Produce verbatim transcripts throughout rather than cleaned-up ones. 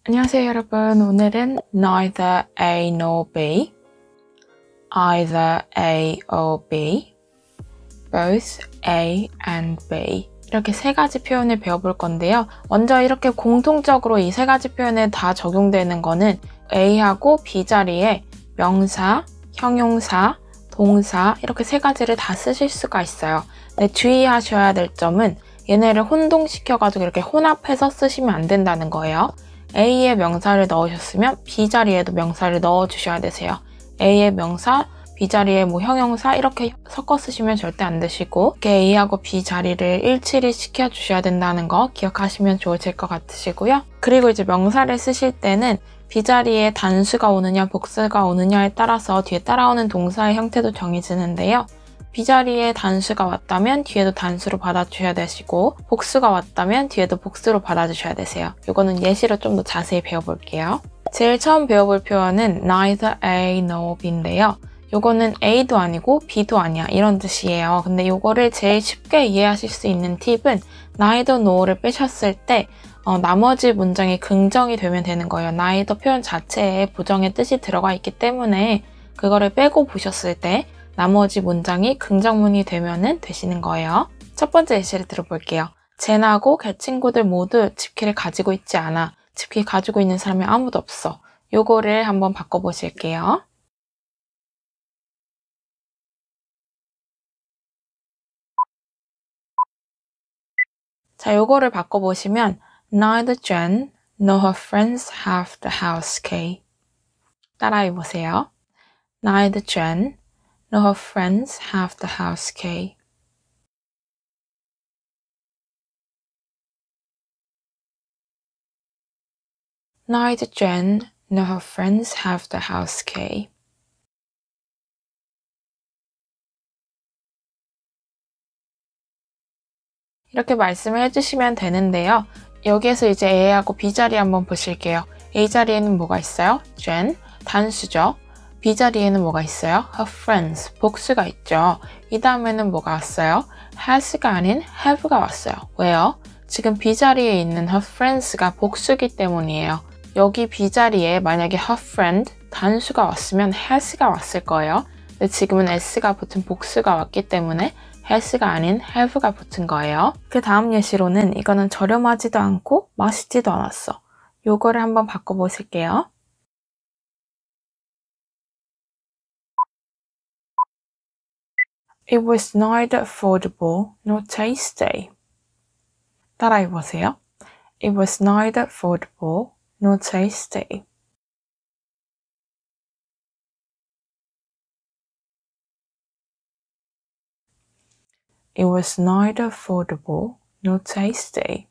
안녕하세요 여러분. 오늘은 neither A nor B, either A or B, both A and B 이렇게 세 가지 표현을 배워볼 건데요. 먼저 이렇게 공통적으로 이 세 가지 표현에 다 적용되는 거는 A하고 B 자리에 명사, 형용사, 동사 이렇게 세 가지를 다 쓰실 수가 있어요. 근데 주의하셔야 될 점은 얘네를 혼동시켜가지고 이렇게 혼합해서 쓰시면 안 된다는 거예요. A의 명사를 넣으셨으면 B 자리에도 명사를 넣어주셔야 되세요. A의 명사, B 자리에 뭐 형용사 이렇게 섞어 쓰시면 절대 안 되시고 이렇게 A하고 B 자리를 일치를 시켜주셔야 된다는 거 기억하시면 좋으실 것 같으시고요. 그리고 이제 명사를 쓰실 때는 B 자리에 단수가 오느냐 복수가 오느냐에 따라서 뒤에 따라오는 동사의 형태도 정해지는데요. B 자리에 단수가 왔다면 뒤에도 단수로 받아주셔야 되시고 복수가 왔다면 뒤에도 복수로 받아주셔야 되세요. 이거는 예시로 좀 더 자세히 배워볼게요. 제일 처음 배워볼 표현은 neither A nor B인데요. 요거는 A도 아니고 B도 아니야 이런 뜻이에요. 근데 요거를 제일 쉽게 이해하실 수 있는 팁은 neither nor를 빼셨을 때 어, 나머지 문장이 긍정이 되면 되는 거예요. neither 표현 자체에 부정의 뜻이 들어가 있기 때문에 그거를 빼고 보셨을 때 나머지 문장이 긍정문이 되면은 되시는 거예요. 첫 번째 예시를 들어볼게요. 젠하고 걔 친구들 모두 집키를 가지고 있지 않아. 집키 가지고 있는 사람이 아무도 없어. 요거를 한번 바꿔보실게요. 자, 요거를 바꿔보시면 neither Jen nor her friends have the house key. 따라해보세요. Neither Jen nor her friends have the house key. Neither Jen nor her friends have the house key. 이렇게 말씀을 해주시면 되는데요. 여기에서 이제 A하고 B 자리 한번 보실게요. A 자리에는 뭐가 있어요? Jen, 단수죠. B 자리에는 뭐가 있어요? Her friends, 복수가 있죠. 이 다음에는 뭐가 왔어요? has가 아닌 have가 왔어요. 왜요? 지금 B 자리에 있는 her friends가 복수기 때문이에요. 여기 B 자리에 만약에 her friend, 단수가 왔으면 has가 왔을 거예요. 근데 지금은 s가 붙은 복수가 왔기 때문에 has가 아닌 have가 붙은 거예요. 그 다음 예시로는 이거는 저렴하지도 않고 맛있지도 않았어. 요거를 한번 바꿔보실게요. It was neither affordable nor tasty. 따라해보세요. It was neither affordable nor tasty. It was neither affordable nor tasty.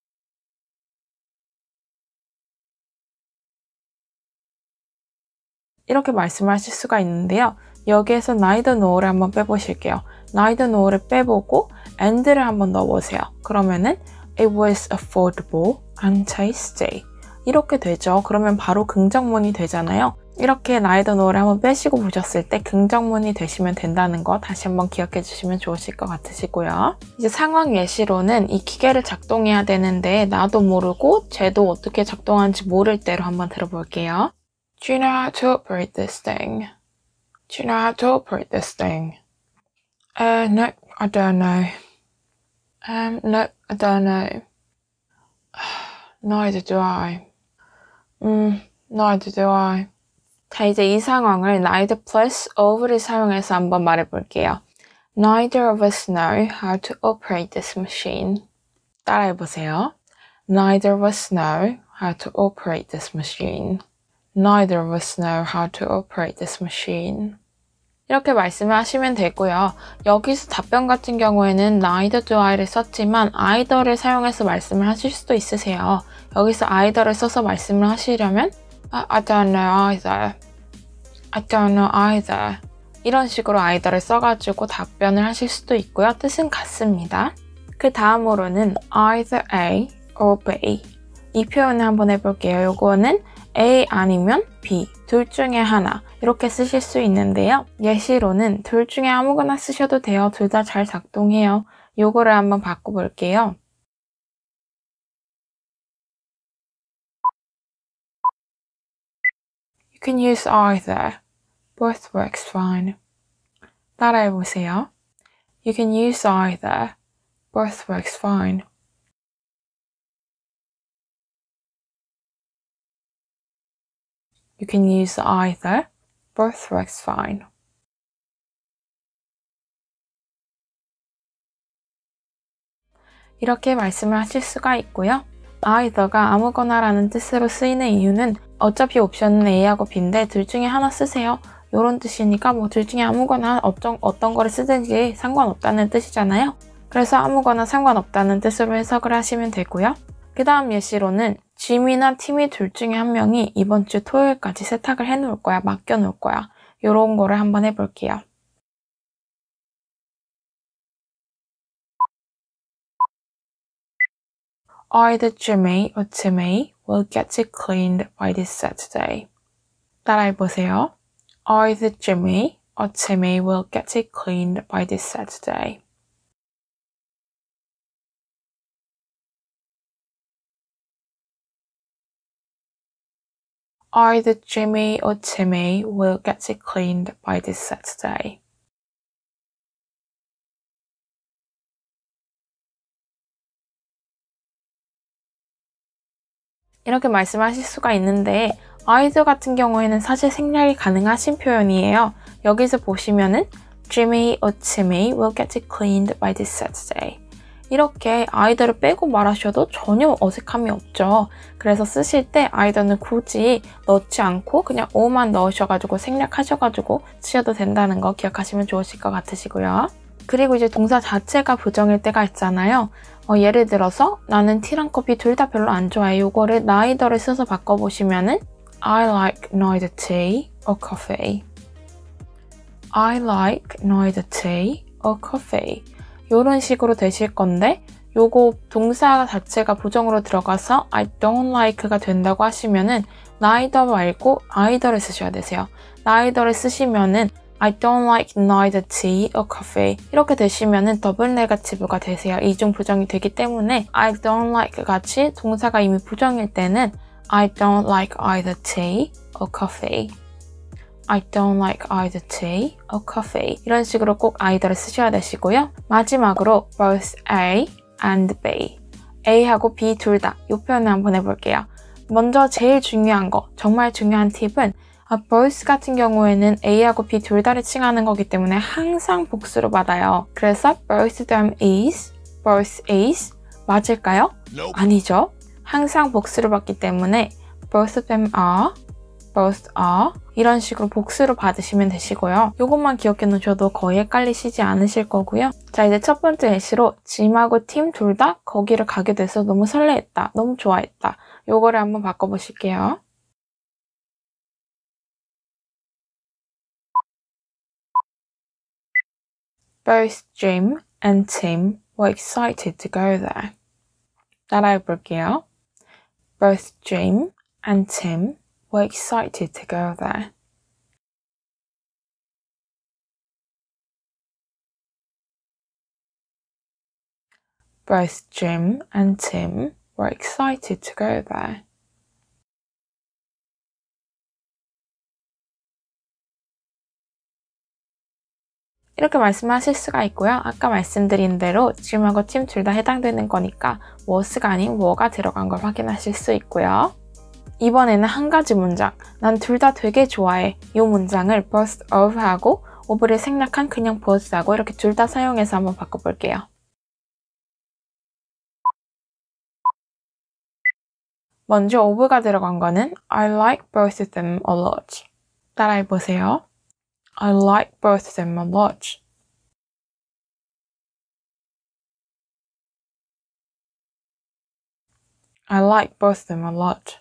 이렇게 말씀하실 수가 있는데요. 여기에서 neither nor를 한번 빼보실게요. neither nor를 빼보고 and를 한번 넣어보세요. 그러면은 it was affordable and tasty. 이렇게 되죠. 그러면 바로 긍정문이 되잖아요. 이렇게 neither nor를 한번 빼시고 보셨을 때 긍정문이 되시면 된다는 거 다시 한번 기억해 주시면 좋으실 것 같으시고요. 이제 상황 예시로는 이 기계를 작동해야 되는데 나도 모르고 쟤도 어떻게 작동하는지 모를 때로 한번 들어볼게요. Do you know how to operate this thing? Do you know how to operate this thing? Uh, no, I don't know. Um, no, I don't know. Neither do I. 음, neither do I. 자, 이제 이 상황을 neither plus over를 사용해서 한번 말해볼게요. Neither of us know how to operate this machine. 따라해보세요. Neither of us know how to operate this machine. Neither of us know how to operate this machine. 이렇게 말씀을 하시면 되고요. 여기서 답변 같은 경우에는 neither do I를 썼지만 either를 사용해서 말씀을 하실 수도 있으세요. 여기서 either를 써서 말씀을 하시려면 I don't know either. I don't know either. 이런 식으로 either를 써가지고 답변을 하실 수도 있고요. 뜻은 같습니다. 그 다음으로는 either A or B. 이 표현을 한번 해볼게요. 요거는 A 아니면 B, 둘 중에 하나 이렇게 쓰실 수 있는데요. 예시로는 둘 중에 아무거나 쓰셔도 돼요. 둘 다 잘 작동해요. 요거를 한번 바꿔볼게요. can use either. Both works fine. 따라해보세요. You can use either. Both works fine. You can use either. Both works fine. 이렇게 말씀을 하실 수가 있고요. either가 아무거나라는 뜻으로 쓰이는 이유는 어차피 옵션은 A하고 B인데 둘 중에 하나 쓰세요. 이런 뜻이니까 뭐 둘 중에 아무거나 어떤, 어떤 거를 쓰든지 상관없다는 뜻이잖아요. 그래서 아무거나 상관없다는 뜻으로 해석을 하시면 되고요. 그 다음 예시로는 짐이나 팀이 둘 중에 한 명이 이번 주 토요일까지 세탁을 해놓을 거야, 맡겨놓을 거야. 이런 거를 한번 해볼게요. Either Jimmy or Timmy will get it cleaned by this Saturday. 따라해보세요. Either Jimmy or Timmy will get it cleaned by this Saturday. Either Jimmy or Timmy will get it cleaned by this Saturday. 이렇게 말씀하실 수가 있는데 either 같은 경우에는 사실 생략이 가능하신 표현이에요. 여기서 보시면은 Jimmy or Timmy will get it cleaned by this Saturday. 이렇게 either를 빼고 말하셔도 전혀 어색함이 없죠. 그래서 쓰실 때 either는 굳이 넣지 않고 그냥 or만 넣으셔가지고 생략하셔가지고 쓰셔도 된다는 거 기억하시면 좋으실 것 같으시고요. 그리고 이제 동사 자체가 부정일 때가 있잖아요. 어, 예를 들어서 나는 티랑 커피 둘 다 별로 안 좋아해. 요거를 neither를 써서 바꿔보시면은 I like neither tea or coffee. I like neither tea or coffee. 요런 식으로 되실 건데 요거 동사 자체가 부정으로 들어가서 I don't like가 된다고 하시면은 neither 말고 either를 쓰셔야 되세요. neither를 쓰시면은 I don't like neither tea or coffee. 이렇게 되시면은 더블 네거티브가 되세요. 이중 부정이 되기 때문에 I don't like 같이 동사가 이미 부정일 때는 I don't like either tea or coffee. I don't like either tea or coffee. 이런 식으로 꼭 either를 쓰셔야 되시고요. 마지막으로 both A and B. A하고 B 둘 다 이 표현을 한번 해볼게요. 먼저 제일 중요한 거, 정말 중요한 팁은 아, both 같은 경우에는 A하고 B 둘 다를 칭하는 거기 때문에 항상 복수로 받아요. 그래서 both them is, both is 맞을까요? Nope. 아니죠. 항상 복수로 받기 때문에 both of them are, both are 이런 식으로 복수로 받으시면 되시고요. 이것만 기억해 놓으셔도 거의 헷갈리시지 않으실 거고요. 자, 이제 첫 번째 예시로 짐하고 팀 둘 다 거기를 가게 돼서 너무 설레했다, 너무 좋아했다. 요거를 한번 바꿔보실게요. Both Jim and Tim were excited to go there. 따라해 볼게요. Both Jim and Tim were excited to go there. Both Jim and Tim were excited to go there. 이렇게 말씀하실 수가 있고요. 아까 말씀드린 대로 Jim하고 Tim 둘 다 해당되는 거니까 was가 아닌 were가 들어간 걸 확인하실 수 있고요. 이번에는 한 가지 문장, 난 둘 다 되게 좋아해. 이 문장을 both of 하고 of를 생략한 그냥 both 하고 이렇게 둘 다 사용해서 한번 바꿔볼게요. 먼저 of가 들어간 거는 I like both of them a lot. 따라해보세요. I like both of them a lot. I like both of them a lot.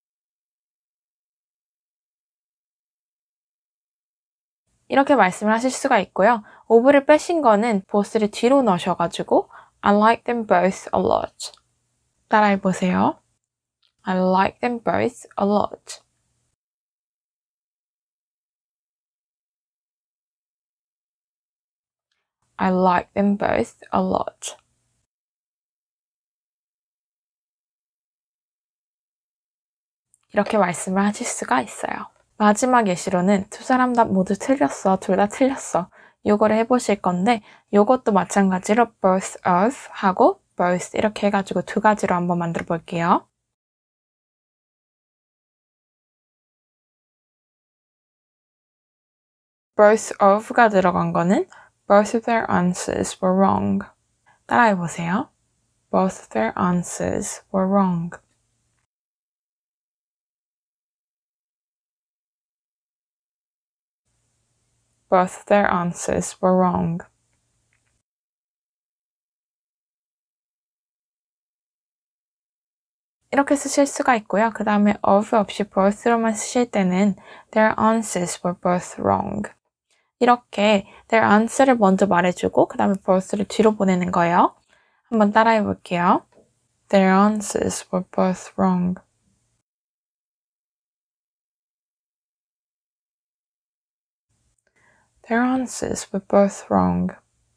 이렇게 말씀을 하실 수가 있고요. of를 빼신 거는 both를 뒤로 넣으셔가지고 I like them both a lot. 따라해보세요. I like them both a lot. I like them both a lot. 이렇게 말씀을 하실 수가 있어요. 마지막 예시로는 두 사람 다 모두 틀렸어. 둘 다 틀렸어. 요거를 해보실 건데 요것도 마찬가지로 both of 하고 both 이렇게 해가지고 두 가지로 한번 만들어 볼게요. both of가 들어간 거는 both of their answers were wrong. 따라해보세요. Both their answers were wrong. Both their answers were wrong. 이렇게 쓰실 수가 있고요. 그 다음에 of 없이 both로만 쓰실 때는 their answers were both wrong. 이렇게 their answer를 먼저 말해주고 그 다음에 both를 뒤로 보내는 거예요. 한번 따라해 볼게요. Their answers were both wrong. Their answers were both wrong.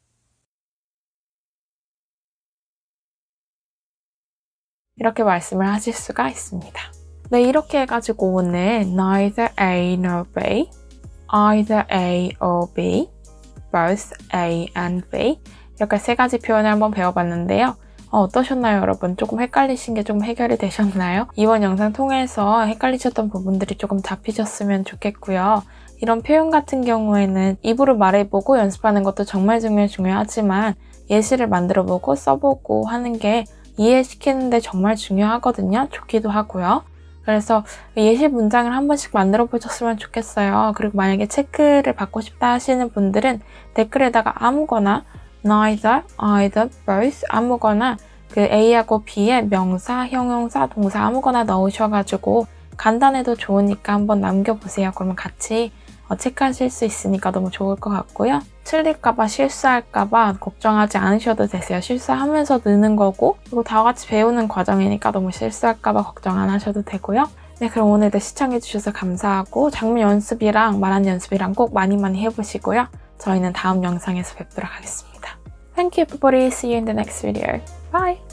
이렇게 말씀을 하실 수가 있습니다. 네, 이렇게 해가지고 오늘 neither A nor B, either A or B, both A and B 이렇게 세 가지 표현을 한번 배워봤는데요. 어, 어떠셨나요, 여러분? 조금 헷갈리신 게 좀 해결이 되셨나요? 이번 영상 통해서 헷갈리셨던 부분들이 조금 잡히셨으면 좋겠고요. 이런 표현 같은 경우에는 입으로 말해보고 연습하는 것도 정말 정말 중요하지만 예시를 만들어보고 써보고 하는 게 이해시키는데 정말 중요하거든요. 좋기도 하고요. 그래서 예시 문장을 한 번씩 만들어 보셨으면 좋겠어요. 그리고 만약에 체크를 받고 싶다 하시는 분들은 댓글에다가 아무거나 neither, either, both 아무거나 그 A하고 B의 명사, 형용사, 동사 아무거나 넣으셔가지고 간단해도 좋으니까 한번 남겨보세요. 그러면 같이 어, 체크하실 수 있으니까 너무 좋을 것 같고요. 틀릴까봐 실수할까봐 걱정하지 않으셔도 되세요. 실수하면서 느는 거고 그리고 다 같이 배우는 과정이니까 너무 실수할까봐 걱정 안 하셔도 되고요. 네, 그럼 오늘도 시청해주셔서 감사하고 장문 연습이랑 말하는 연습이랑 꼭 많이 많이 해보시고요. 저희는 다음 영상에서 뵙도록 하겠습니다. Thank you everybody. See you in the next video. Bye!